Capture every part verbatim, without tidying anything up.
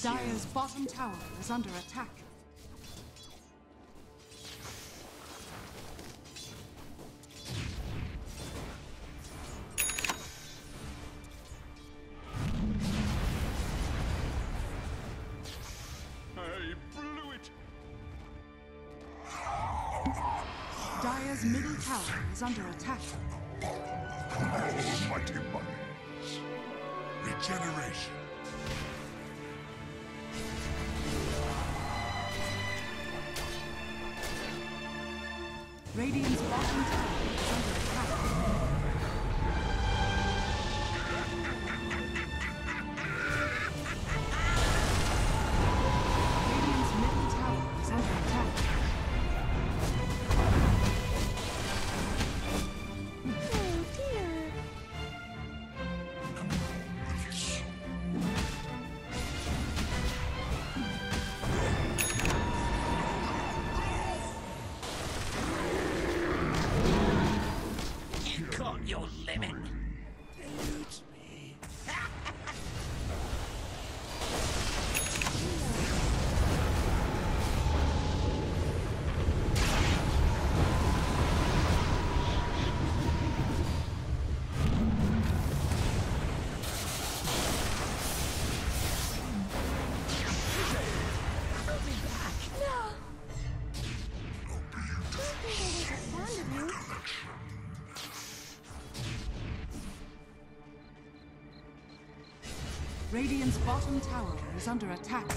Dire's bottom tower is under attack. I blew it! Dire's middle tower is under attack. Almighty monies. Regeneration. Radiant's bottom tower is under attack. Radiant's middle tower is under attack. Oh dear. You got your limit. Eludes me. Put me back. No. Don't think I was a fan of you. Radiant's bottom tower is under attack.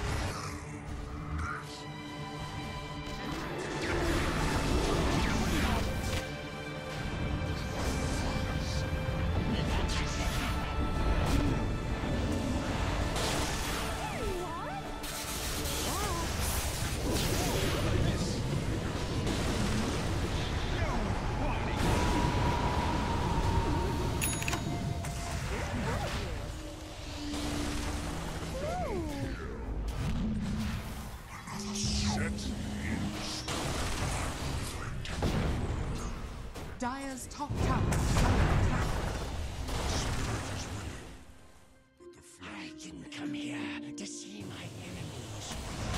Dire's top tower is under attack. I didn't come here to see my enemies.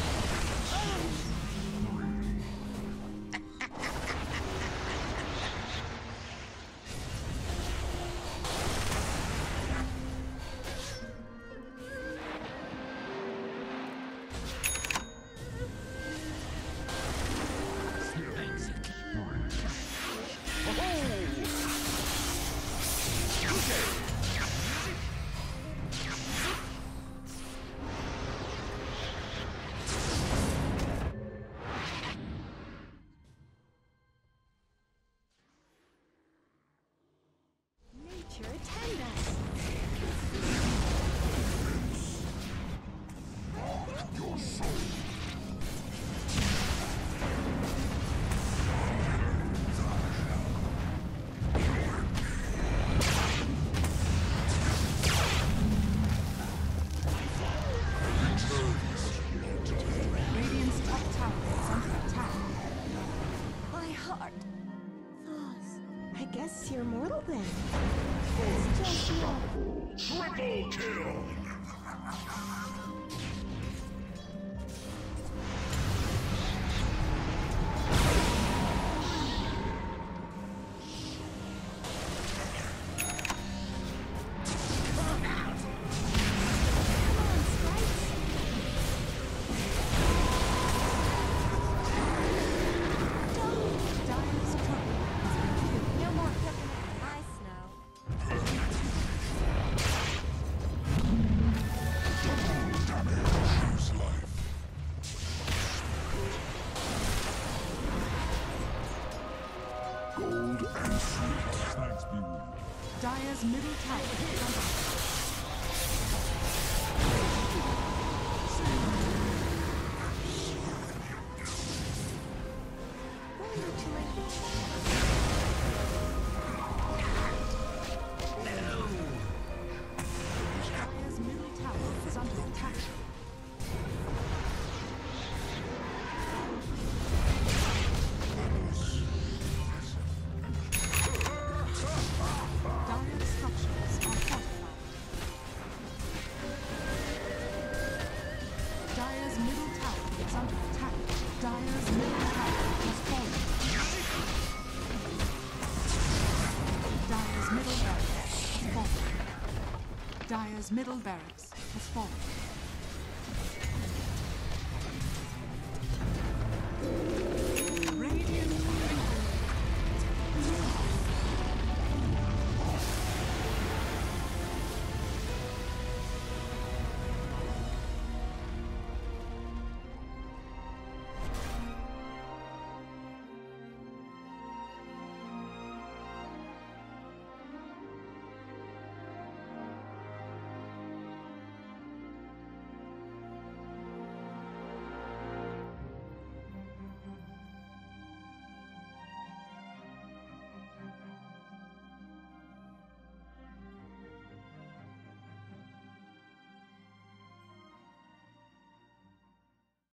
Nature attend us. Your soul. Radiant's top tower is under attack. My heart thaws. I guess you're mortal then. It's just love. Triple kill. Come on, sprites. Dire's turret has been killed. No more cooking up my snow. Damage. Choose life. Gold and sweet. Thanks be with you. Dire's middle tower is under attack. Going to my Dire's middle tower is under attack. Dire's structures are fortified. Dire's middle barracks has fallen.